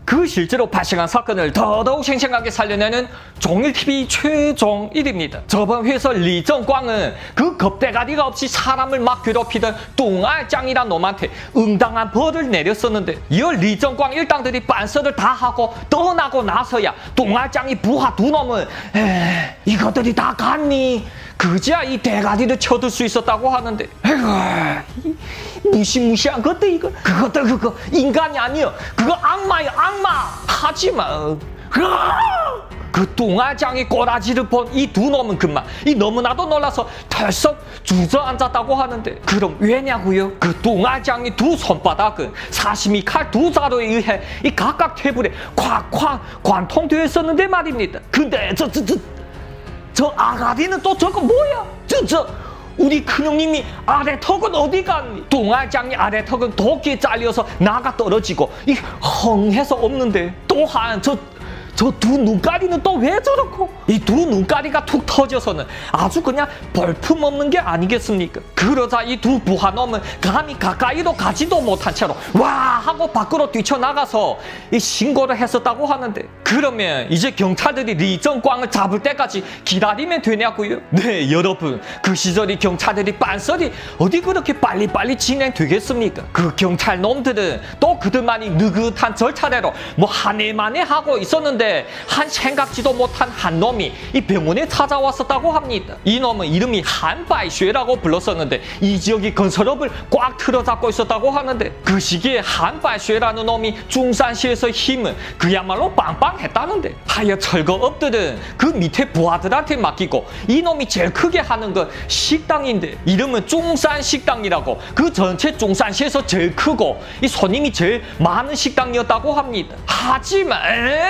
그 실제로 발생한 사건을 더더욱 생생하게 살려내는 종일TV 최종일입니다. 저번 회에서 리정광은 그 겁대가리가 없이 사람을 막 괴롭히던 뚱알짱이란 놈한테 응당한 벌을 내렸었는데, 이어 리정광 일당들이 빤서를 다 하고 떠나고 나서야 뚱알짱이 부하 두 놈은 이것들이 다 갔니? 그제야 이 대가리를 쳐들 수 있었다고 하는데, 에이구, 무시무시한 것들 이거. 그것들 그거 인간이 아니여. 그거 악마야, 악마. 하지만 그 뚱알짱이 꼬라지를 본 이 두 놈은 그만 이 너무나도 놀라서 털썩 주저앉았다고 하는데, 그럼 왜냐고요? 그 뚱알짱이 두 손바닥은 사시미 칼 두 자루에 의해 이 각각 테이블에 콱콱 관통되어 있었는데 말입니다. 근데 저 아가리는 또 저거 뭐야? 우리 큰형님이 아래 턱은 어디 갔니? 뚱알짱이 아래 턱은 도끼에 잘려서 나가 떨어지고 이 헝해서 없는데, 또한 저 두 눈가리는 또 왜 저렇고? 이 두 눈가리가 툭 터져서는 아주 그냥 볼품없는 게 아니겠습니까? 그러자 이 두 부하놈은 감히 가까이도 가지도 못한 채로 와 하고 밖으로 뛰쳐나가서 이 신고를 했었다고 하는데, 그러면 이제 경찰들이 리정광을 잡을 때까지 기다리면 되냐고요? 네, 여러분, 그 시절이 경찰들이 빤썰이 어디 그렇게 빨리빨리 진행되겠습니까? 그 경찰 놈들은 또 그들만이 느긋한 절차대로 뭐 한 해만에 하고 있었는데, 한 생각지도 못한 한 놈이 이 병원에 찾아왔었다고 합니다. 이 놈은 이름이 한바이쉐라고 불렀었는데, 이 지역이 건설업을 꽉 틀어잡고 있었다고 하는데, 그 시기에 한바이쉐라는 놈이 중산시에서 힘은 그야말로 빵빵했다는데, 하여 철거업들은 그 밑에 부하들한테 맡기고 이 놈이 제일 크게 하는 건 식당인데, 이름은 중산식당이라고 그 전체 중산시에서 제일 크고 이 손님이 제일 많은 식당이었다고 합니다. 하지만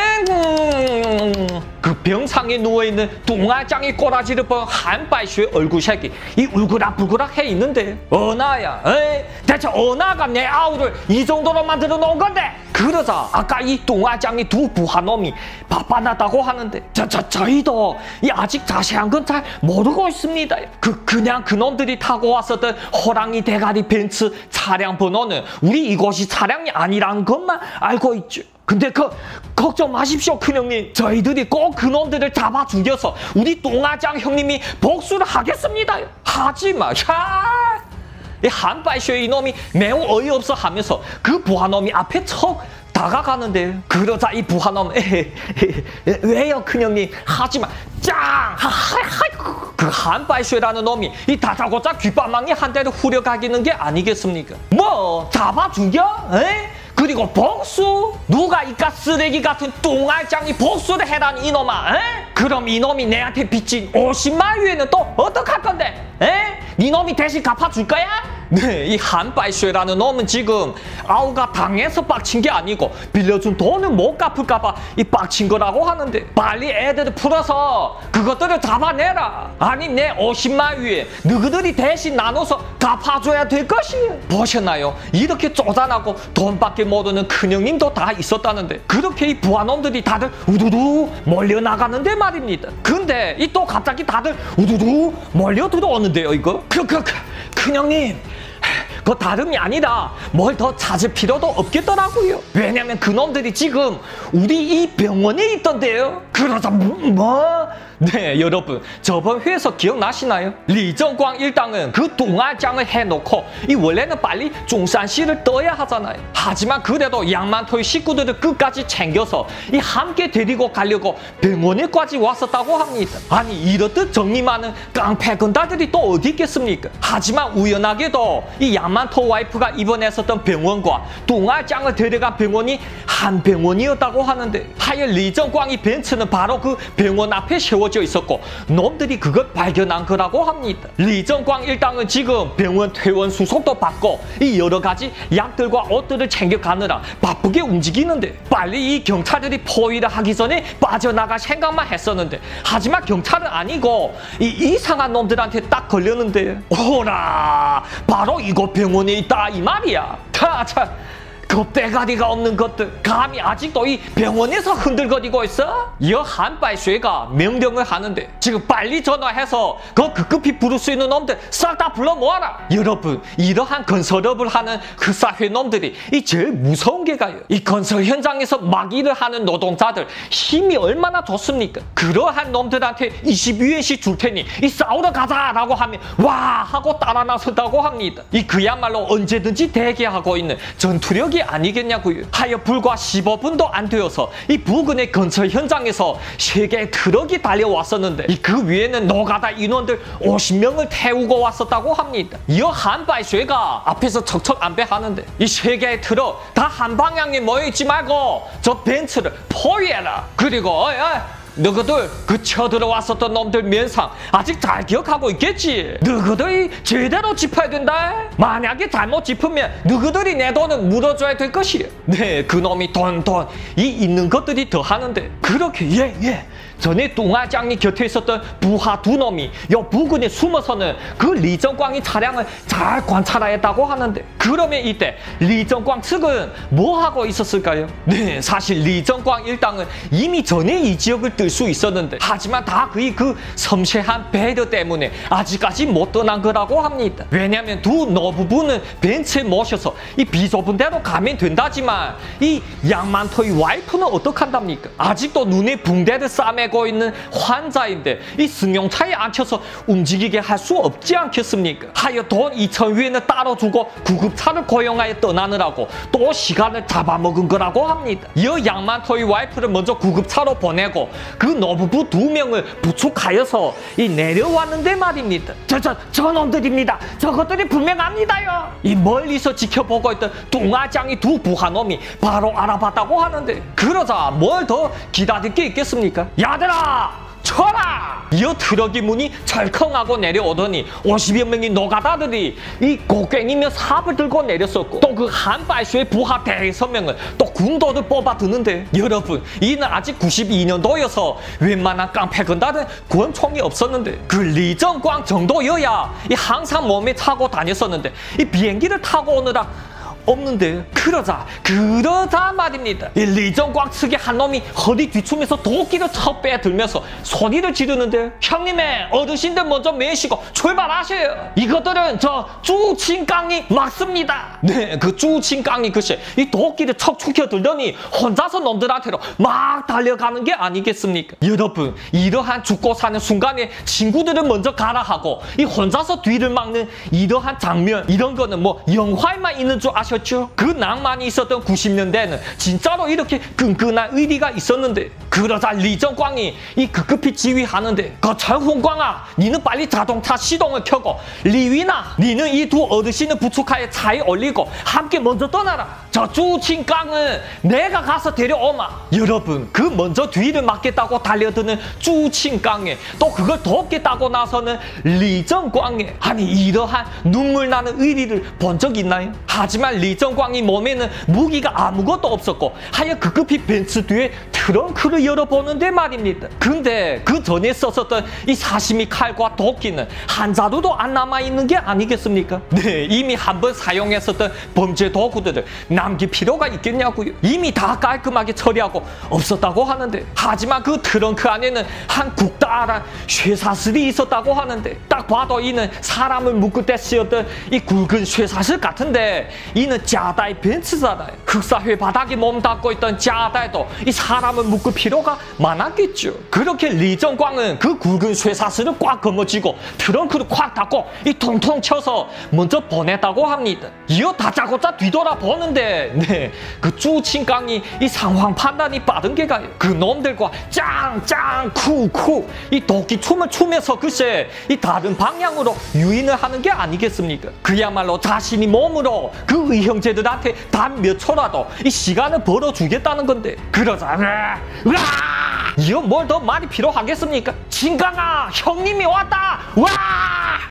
그 병상에 누워있는 뚱알짱이 꼬라지를 본 한바이슈의 얼굴색이 이 울그락불그락 해 있는데, 어나야, 대체 어나가 내 아우를 이 정도로 만들어 놓은 건데? 그러자 아까 이 뚱알짱이 두 부하놈이 바빠났다고 하는데, 저희도 아직 자세한 건 잘 모르고 있습니다. 그냥 그놈들이 타고 왔었던 호랑이 대가리 벤츠 차량 번호는 우리 이곳이 차량이 아니라는 것만 알고 있죠. 근데 걱정 마십시오, 큰형님. 저희들이 꼭 그놈들을 잡아 죽여서 우리 뚱알짱 형님이 복수를 하겠습니다. 하지마. 이 한바이쇼의 이놈이 매우 어이없어 하면서 그 부하놈이 앞에 척 다가가는데, 그러자 이 부하놈 왜요 큰형님? 하지마. 그 한바이쇼라는 놈이 이 다짜고짜 귓바망이 한 대를 후려가기는 게 아니겠습니까? 뭐 잡아 죽여? 그리고 복수? 누가 이깟 쓰레기 같은 뚱알짱이 복수를 해라니 이놈아? 그럼 이놈이 내한테 빚진 50만 위에는 또 어떡할 건데? 이놈이 대신 갚아줄 거야? 네, 이 한바이쇼라는 놈은 지금 아우가 당해서 빡친 게 아니고 빌려준 돈을 못 갚을까봐 이 빡친 거라고 하는데, 빨리 애들을 풀어서 그것들을 잡아내라. 아니 내 50만 위에 너희들이 대신 나눠서 갚아줘야 될 것이에요. 보셨나요? 이렇게 쪼잔하고 돈밖에 모르는 큰형님도 다 있었다는데, 그렇게 이 부하놈들이 다들 우두두 몰려나가는데 말입니다. 근데 이 또 갑자기 다들 우두두 몰려 들어오는데요 이거? 큰형님, 그 다름이 아니라 뭘 더 찾을 필요도 없겠더라고요. 왜냐면 그놈들이 지금 우리 이 병원에 있던데요. 그러자 뭐? 네, 여러분, 저번 회에서 기억나시나요? 리정광 일당은 그 뚱알짱을 해놓고 이 원래는 빨리 중산시를 떠야 하잖아요. 하지만 그래도 양만토의 식구들을 끝까지 챙겨서 이 함께 데리고 가려고 병원에까지 왔었다고 합니다. 아니 이렇듯 정리 많은 깡패 건달들이 또 어디 있겠습니까? 하지만 우연하게도 이 양만토 와이프가 입원했었던 병원과 뚱알짱을 데려간 병원이 한 병원이었다고 하는데, 하여 리정광이 벤츠는 바로 그 병원 앞에 세워져 있었고 놈들이 그걸 발견한 거라고 합니다. 리정광 일당은 지금 병원 퇴원 수속도 받고 이 여러 가지 약들과 옷들을 챙겨가느라 바쁘게 움직이는데, 빨리 이 경찰들이 포위를 하기 전에 빠져나갈 생각만 했었는데, 하지만 경찰은 아니고 이 이상한 놈들한테 딱 걸렸는데, 오라 바로 이곳 병원에 있다 이 말이야. 겁대가리가 없는 것들, 감히 아직도 이 병원에서 흔들거리고 있어? 여 한바이쉐가 명령을 하는데 지금 빨리 전화해서 그 급급히 부를 수 있는 놈들 싹 다 불러 모아라. 여러분, 이러한 건설업을 하는 흑사회 놈들이 이 제일 무서운 게 게가요. 이 건설 현장에서 막 일을 하는 노동자들 힘이 얼마나 좋습니까? 그러한 놈들한테 22엔씩 줄 테니 이 싸우러 가자라고 하면 와 하고 따라 나선다고 합니다. 이 그야말로 언제든지 대기하고 있는 전투력이 아니겠냐고요. 하여 불과 15분도 안 되어서 이 부근의 건설 현장에서 3개의 트럭이 달려왔었는데 그 위에는 노가다 인원들 50명을 태우고 왔었다고 합니다. 이 한발쇠가 앞에서 척척 안배하는데 이 3개의 트럭 다 한 방향에 모여있지 말고 저 벤츠를 포위해라. 그리고 너희들 그 쳐들어왔었던 놈들 면상 아직 잘 기억하고 있겠지? 너희들이 제대로 짚어야 된다. 만약에 잘못 짚으면 너희들이 내 돈을 물어줘야 될 것이야. 네, 그놈이 돈 이 있는 것들이 더 하는데 그렇게 전에 뚱아장이 곁에 있었던 부하 2놈이 요 부근에 숨어서는 그 리정광이 차량을 잘 관찰하였다고 하는데 그러면 이때 리정광 측은 뭐 하고 있었을까요? 네, 사실 리정광 일당은 이미 전에 이 지역을 뜰 수 있었는데 하지만 다 그의 그 섬세한 배려 때문에 아직까지 못 떠난 거라고 합니다. 왜냐면 두 노부부는 벤츠에 모셔서 이 비좁은 데로 가면 된다지만 이 양만토의 와이프는 어떡한답니까? 아직도 눈에 붕대를 싸매고 있는 환자인데 이 승용차에 앉혀서 움직이게 할 수 없지 않겠습니까? 하여 돈 2,000위엔을 따로 주고 구급차를 고용하여 떠나느라고 또 시간을 잡아먹은 거라고 합니다. 이 양만토의 와이프를 먼저 구급차로 보내고 그 노부부 2명을 부축하여서 이 내려왔는데 말입니다. 저 놈들입니다. 저것들이 분명합니다요. 이 멀리서 지켜보고 있던 뚱아장이 2 부하놈이 바로 알아봤다고 하는데 그러자 뭘 더 기다릴 게 있겠습니까? 야들아! 쳐라! 이 트럭이 문이 철컹하고 내려오더니 50여 명의 노가다들이 이 곡괭이며 삽을 들고 내렸었고 또 그 한발쇼의 부하 대서명을 또 군도를 뽑아드는데 여러분 이는 아직 92년도여서 웬만한 깡패 건달은 권총이 없었는데 그 리정광 정도여야 이 항상 몸에 차고 다녔었는데 이 비행기를 타고 오느라 없는데 그러자 말입니다. 이 리정광 측의 한 놈이 허리 뒤춤에서 도끼를 쳐 빼들면서 소리를 지르는데 형님의 어르신들 먼저 매시고 출발하세요. 이것들은 저 쭈칭깡이 맞습니다. 네, 그 쭈칭깡이 글쎄 이 도끼를 척 축혀들더니 혼자서 놈들한테로 막 달려가는 게 아니겠습니까? 여러분 이러한 죽고 사는 순간에 친구들을 먼저 가라 하고 이 혼자서 뒤를 막는 이러한 장면 이런 거는 뭐 영화에만 있는 줄 아셨죠? 그 낭만이 있었던 90년대는 진짜로 이렇게 끈끈한 의리가 있었는데 그러자 리정광이 이 급급히 지휘하는데 그 철훈광아 니는 빨리 자동차 시동을 켜고 리위나 니는 이 2 어르신을 부축하여 차에 올리고 함께 먼저 떠나라. 저 쭈칭깡은 내가 가서 데려오마. 여러분 그 먼저 뒤를 막겠다고 달려드는 쭈칭깡에 또 그걸 돕겠다고 나서는 리정광에 아니 이러한 눈물 나는 의리를 본 적 있나요? 하지만 리정광이 몸에는 무기가 아무것도 없었고 하여 급급히 벤츠 뒤에 트렁크를 열어보는데 말입니다. 근데 그 전에 썼었던 이 사시미 칼과 도끼는 한 자루도 안 남아있는 게 아니겠습니까? 네, 이미 한번 사용했었던 범죄 도구들을 남길 필요가 있겠냐고요. 이미 다 깔끔하게 처리하고 없었다고 하는데 하지만 그 트렁크 안에는 한 국다란 쇠사슬이 있었다고 하는데 딱 봐도 이는 사람을 묶을 때 쓰였던 이 굵은 쇠사슬 같은데 이는 자다의 벤츠잖아요. 흑사회 바닥에 몸 닿고 있던 자다에도 이 사람을 묶을 필요가 많았겠죠. 그렇게 리정광은 그 굵은 쇠사슬을 꽉 거머쥐고 트렁크를 꽉 닫고 이 통통 쳐서 먼저 보냈다고 합니다. 이어 다짜고짜 뒤돌아보는데 네, 그 쭈칭깡이 이 상황 판단이 빠른 게가요. 그 놈들과 짱짱 쿠쿠 이 도끼춤을 추면서 글쎄 이 다른 방향으로 유인을 하는 게 아니겠습니까? 그야말로 자신이 몸으로 그 의형제들한테 단 몇 초라도 이 시간을 벌어주겠다는 건데 그러자 이거 뭘 더 말이 필요하겠습니까? 진강아 형님이 왔다 와